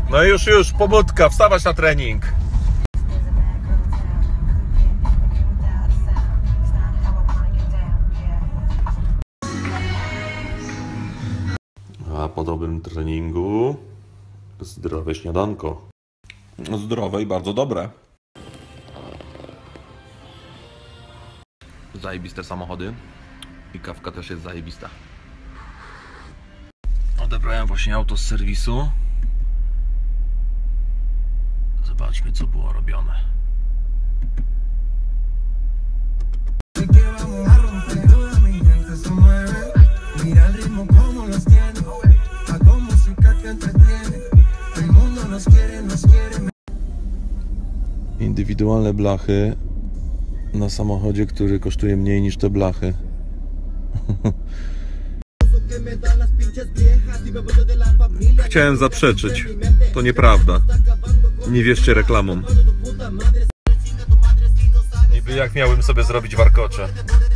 No już, pobudka, wstawać na trening. A po dobrym treningu zdrowe śniadanko. Zdrowe i bardzo dobre. Zajebiste samochody. I kawka też jest zajebista. Odebrałem właśnie auto z serwisu. Zobaczmy, co było robione. Indywidualne blachy na samochodzie, który kosztuje mniej niż te blachy. Chciałem zaprzeczyć. To nieprawda. Nie wierzcie reklamom. Niby jak miałbym sobie zrobić warkocze.